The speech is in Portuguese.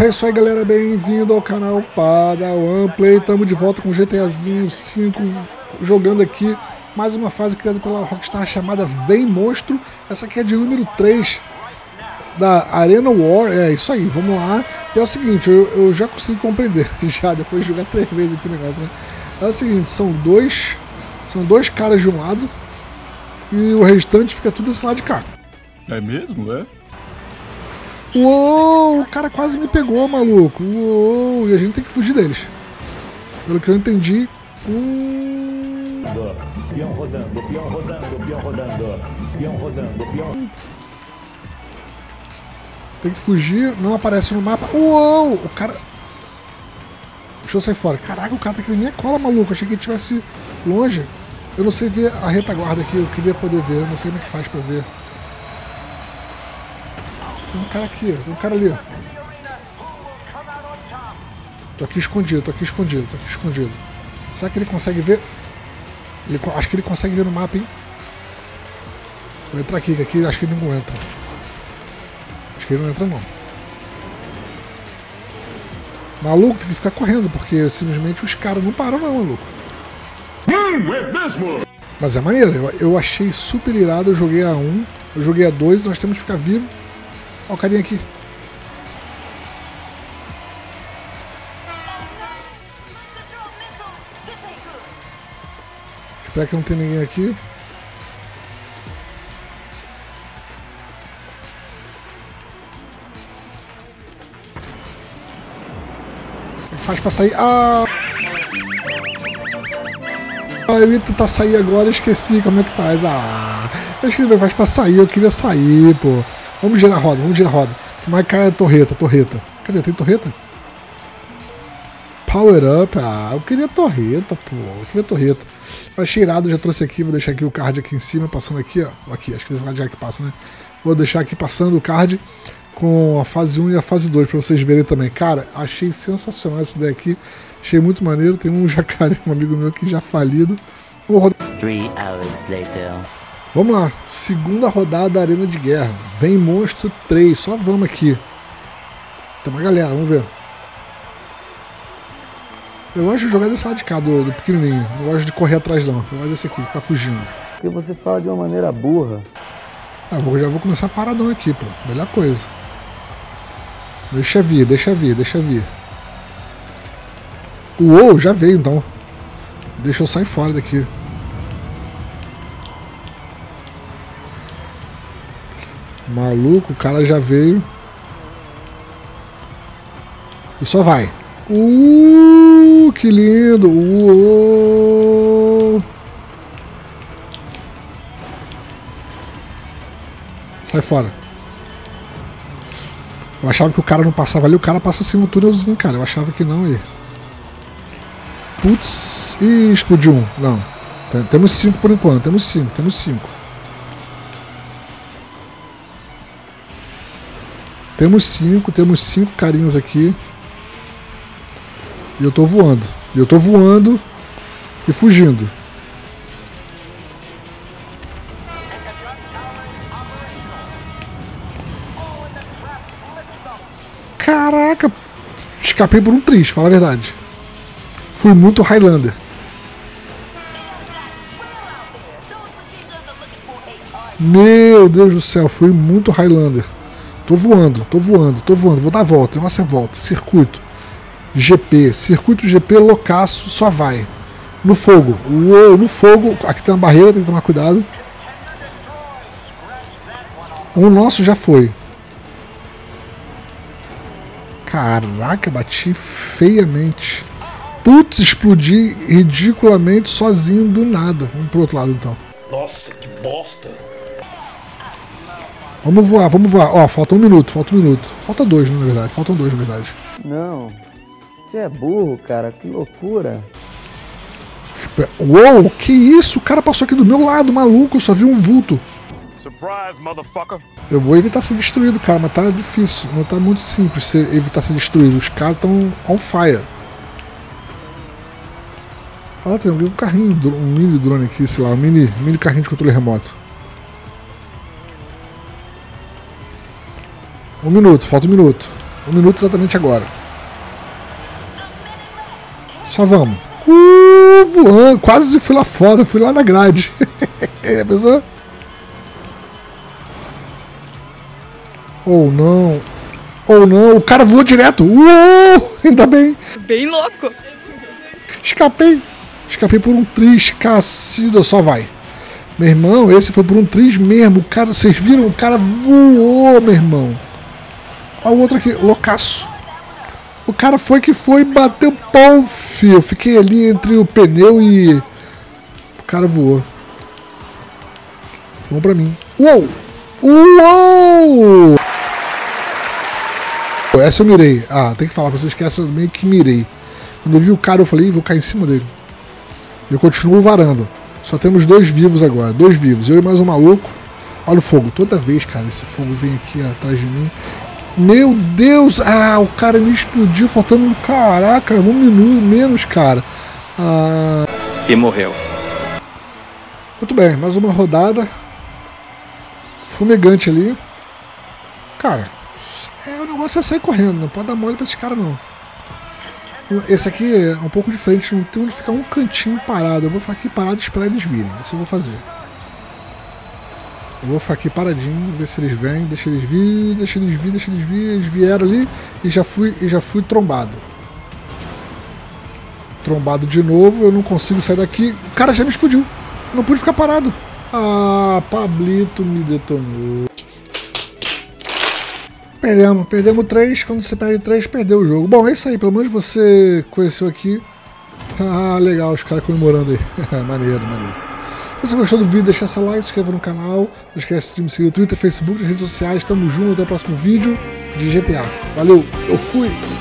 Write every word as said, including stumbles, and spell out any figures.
É isso aí, galera, bem-vindo ao canal Padawan Play. Estamos de volta com o GTAzinho cinco, jogando aqui mais uma fase criada pela Rockstar chamada Vem Monstro. Essa aqui é de número três da Arena War. É isso aí, vamos lá. E é o seguinte, eu, eu já consegui compreender, já depois de jogar três vezes aqui o negócio, né? É o seguinte, são dois, são dois caras de um lado e o restante fica tudo desse lado de cá. É mesmo, é? Uou, o cara quase me pegou, maluco. Uou, e a gente tem que fugir deles. Pelo que eu entendi. Hum... Peão rodando, peão rodando, peão rodando, peão rodando, peão. Tem que fugir, não aparece no mapa. Uou, o cara... Deixa eu sair fora. Caraca, o cara tá aqui na minha cola, maluco. Achei que ele estivesse longe. Eu não sei ver a retaguarda aqui, eu queria poder ver. Eu não sei como é que faz pra ver. Tem um cara aqui, tem um cara ali. Tô aqui escondido, tô aqui escondido, tô aqui escondido. Será que ele consegue ver? Ele, acho que ele consegue ver no mapa, hein? Vou entrar aqui, que aqui acho que ele não entra. Acho que ele não entra, não. Maluco, tem que ficar correndo, porque simplesmente os caras não param, não, maluco. Hum, é mesmo? Mas é maneiro, eu, eu achei super irado. Eu joguei a um, eu joguei a dois, nós temos que ficar vivo. Olha o carinha aqui. Espero que não tenha ninguém aqui. Como é que faz pra sair? Ah! Ah, eu ia tentar sair agora, esqueci como é que faz. Ah! Eu esqueci como é que faz pra sair, eu queria sair, pô. Vamos girar a roda, vamos girar a roda. Mas cai a torreta, torreta. Cadê? Tem torreta? Power up. Ah, eu queria torreta, pô. Eu queria torreta. Eu achei irado, já trouxe aqui. Vou deixar aqui o card aqui em cima, passando aqui, ó. Aqui, acho que desse lado já que passa, né? Vou deixar aqui passando o card com a fase um e a fase dois pra vocês verem também. Cara, achei sensacional essa ideia aqui. Achei muito maneiro. Tem um jacaré, um amigo meu aqui já falido. Vamos rodar. Three hours later. Vamos lá, segunda rodada da Arena de Guerra. Vem Monstro três, só vamos aqui. Tem uma galera, vamos ver. Eu gosto de jogar desse lado de cá, do, do pequenininho. Não gosto de correr atrás não, eu gosto desse aqui, ficar fugindo. Porque você fala de uma maneira burra. Ah, eu já vou começar paradão aqui, pô. Melhor coisa. Deixa vir, deixa vir, deixa vir. Uou, já veio então. Deixa eu sair fora daqui. Maluco, o cara já veio. E só vai. Uh, que lindo. Uh. Sai fora. Eu achava que o cara não passava ali. O cara passa assim no túnelzinho, cara. Eu achava que não aí. Putz. Ih, explodiu um. Não. Temos cinco por enquanto. Temos cinco. Temos cinco. Temos cinco, temos cinco carinhas aqui. E eu tô voando. E eu tô voando e fugindo. Caraca! Escapei por um triz, fala a verdade. Fui muito Highlander. Meu Deus do céu, fui muito Highlander. Tô voando, tô voando, tô voando. Vou dar a volta, nossa é volta. Circuito. G P. Circuito G P loucaço, só vai. No fogo. Uou, no fogo. Aqui tem uma barreira, tem que tomar cuidado. O nosso já foi. Caraca, bati feiamente. Putz, explodi ridiculamente sozinho do nada. Vamos pro outro lado então. Nossa, que bosta. Vamos voar, vamos voar. Ó, falta um minuto, falta um minuto. Falta dois, na verdade. Faltam dois, na verdade. Não. Você é burro, cara. Que loucura. Uou, que isso? O cara passou aqui do meu lado, maluco. Eu só vi um vulto. Surprise, motherfucker. Eu vou evitar ser destruído, cara, mas tá difícil. Não tá muito simples ser, evitar ser destruído. Os caras estão on fire. Ah, tem um carrinho, um mini drone aqui, sei lá. Um mini, mini carrinho de controle remoto. Um minuto, falta um minuto. Um minuto exatamente agora. Só vamos. Uh, voando. Quase fui lá fora. Fui lá na grade. Pensou? Ou não. Ou não. O cara voou direto. Uou! Ainda bem. Bem louco. Escapei. Escapei por um triz. Cacilda. Só vai. Meu irmão, esse foi por um triz mesmo. O cara, vocês viram? O cara voou, meu irmão. Olha o outro aqui. Loucaço. O cara foi que foi, bateu pau, filho. Eu fiquei ali entre o pneu e... O cara voou. Vamos pra mim. Uou! Uou! Essa eu mirei. Ah, tem que falar pra vocês que essa eu meio que mirei. Quando eu vi o cara, eu falei, vou cair em cima dele. Eu continuo varando. Só temos dois vivos agora. Dois vivos. Eu e mais um maluco. Olha o fogo. Toda vez, cara, esse fogo vem aqui atrás de mim. Meu Deus! Ah, o cara me explodiu, faltando um... Caraca, um minuto menos, cara. Ah... E morreu. Muito bem, mais uma rodada. Fumegante ali. Cara, é, o negócio é sair correndo, não pode dar mole pra esse cara, não. Esse aqui é um pouco diferente, não tem onde ficar um cantinho parado. Eu vou ficar aqui parado e esperar eles virem. Isso eu vou fazer. Eu vou ficar aqui paradinho, ver se eles vêm, deixa eles vir, deixa eles vir, deixa eles vir. Eles vieram ali e já fui, e já fui trombado. Trombado de novo, eu não consigo sair daqui. O cara já me explodiu. Eu não pude ficar parado. Ah, Pablito me detonou. Perdemos, perdemos três. Quando você perde três, perdeu o jogo. Bom, é isso aí, pelo menos você conheceu aqui. Ah, legal, os caras comemorando aí. Maneiro, maneiro. Se você gostou do vídeo, deixa seu like, se inscreva no canal. Não esquece de me seguir no Twitter, Facebook, nas redes sociais. Tamo junto, até o próximo vídeo de G T A. Valeu, eu fui!